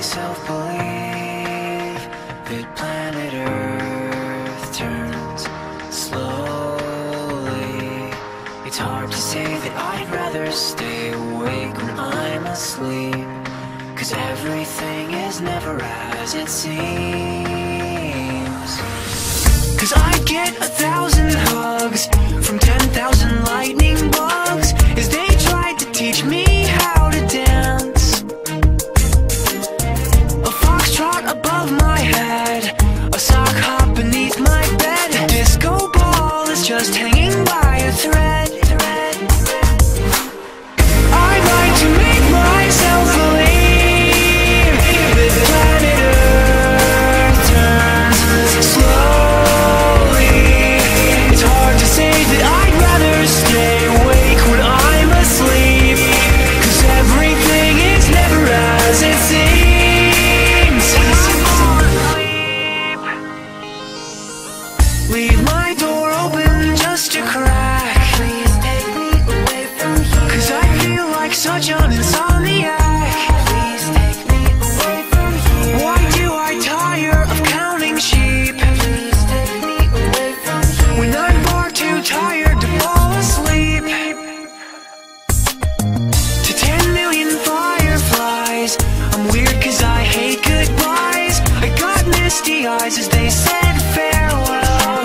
myself believe that planet Earth turns slowly. It's hard to say that I'd rather stay awake when I'm asleep, 'cause everything is never as it seems. 'Cause I get 1,000 hugs from 10,000 lightning bugs as they tried to teach me how to dance. A foxtrot above my head, a sock hop beneath my bed. A disco ball is just hanging by a thread. I'd like to make myself believe that planet Earth turns slowly. It's hard to say that I'd rather stay awake when I'm asleep, 'cause everything is never as it seems. Leave my door open just a crack. Please take me away from here, 'cause I feel like such an insomniac. Please take me away from here. Why do I tire of counting sheep? Please take me away from here, when I'm far too tired to fall asleep. To 10 million fireflies, I'm weird 'cause I hate goodbyes. I got misty eyes as they said farewell,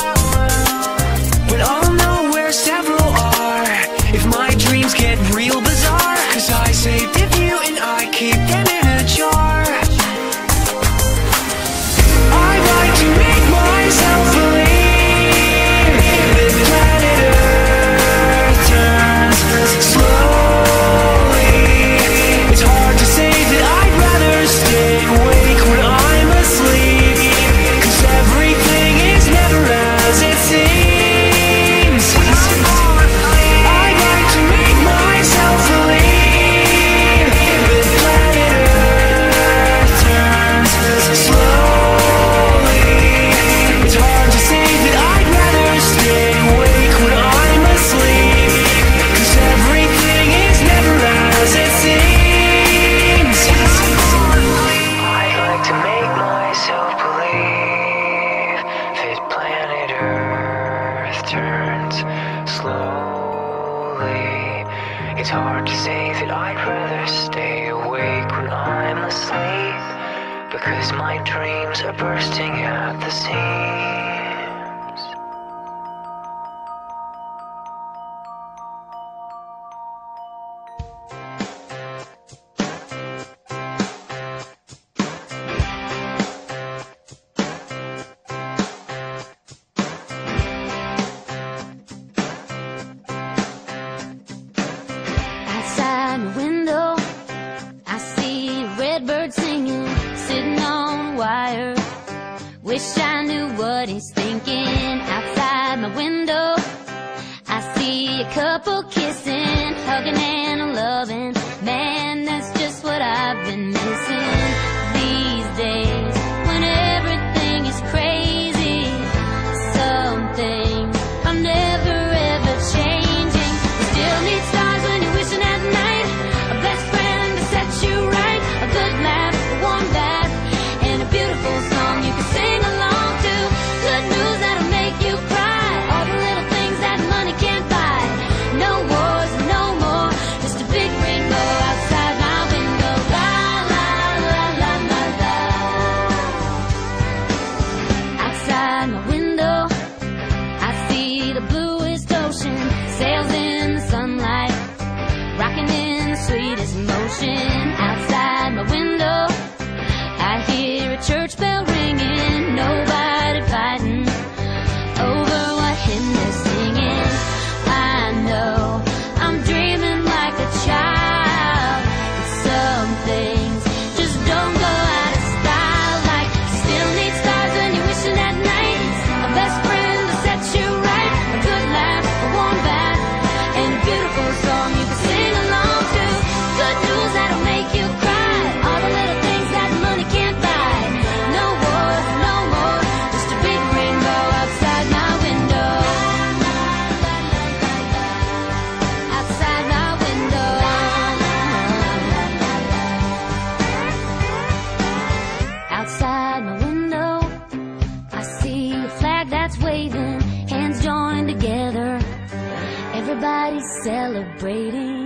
but I'll know where several are if my dreams get real bizarre, 'cause I saved a few and I keep them in a jar. I'd like to make myself believe that planet Earth turns slowly. It's hard to say that I'd rather stay awake when I'm asleep, 'cause everything is never as it seems. I'd like to make myself believe that planet Earth turns slowly. It's hard to say that I'd rather stay awake when I'm asleep, 'cause everything is never as it seems. I'd like to make myself believe that planet Earth turns slowly. It's hard to say that I'd rather stay awake when I'm asleep, because my dreams are bursting at the seams. Outside my window, I see a red bird singing, sitting on a wire. Wish I knew what he's thinking. Outside my window, I see a couple kissing, hugging and loving. Man, that's just what I've been missing these days, when everything is crazy. Some things are never ever changing. You still need stars when you're wishing at night, a best friend to set you right, a good laugh, a warm bath, and a beautiful song you can sing along to. Good news that'll make you cry, all the little things that money can't buy. No wars, no more, just a big rainbow outside my window. La la la everybody's celebrating.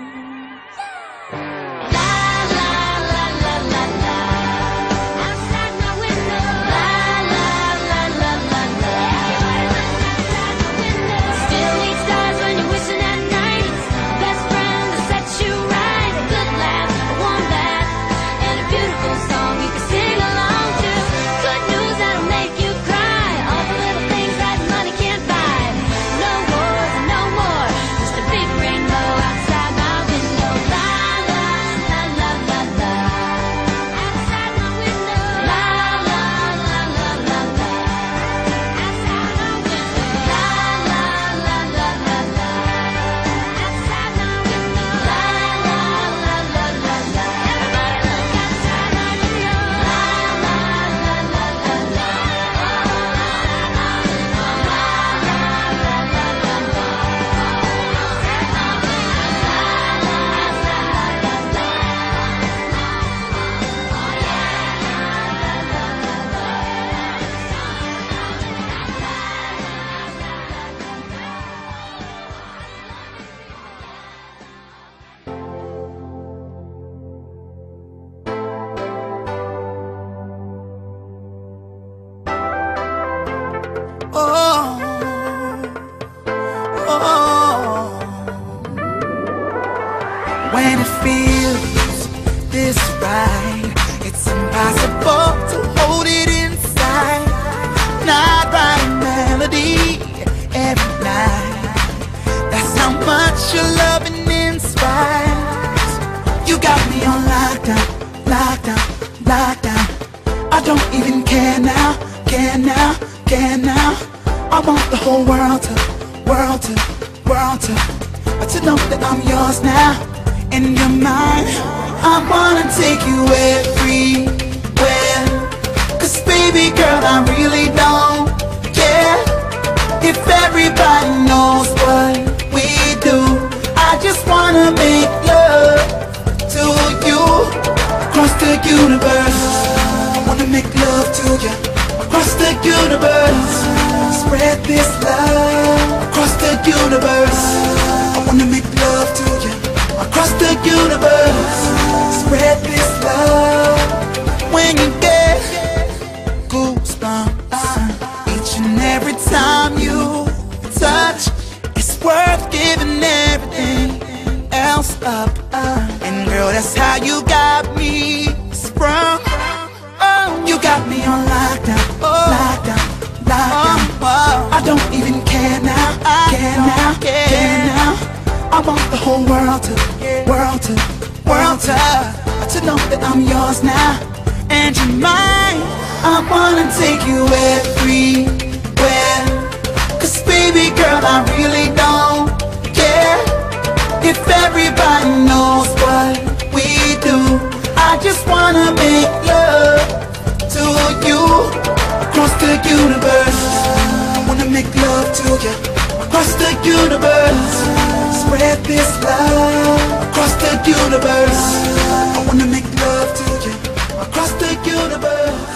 When it feels this right, it's impossible to hold it inside. Not writing melody every night. That's how much your loving inspires. You got me on lockdown, lockdown, lockdown. I don't even care now, care now, care now. I want the whole world to know that I'm yours now. In your mind, I wanna take you everywhere. 'Cause baby girl, I really don't care if everybody knows what we do. I just wanna make love to you across the universe. I wanna make love to you across the universe. Spread this love across the universe. I wanna make love to you across the universe. Spread this love. When you get goosebumps each and every time you touch, it's worth giving everything else up. And girl, that's how you got me sprung. Oh, you got me on lockdown, lockdown, lockdown. I don't even care now, care now, care now. I want the whole world to know that I'm yours now. And you're mine. I wanna take you everywhere. 'Cause baby girl, I really don't care if everybody knows what we do. I just wanna make love to you across the universe. I wanna make love to you across the universe. Spread this love across the universe. I wanna make love to you across the universe.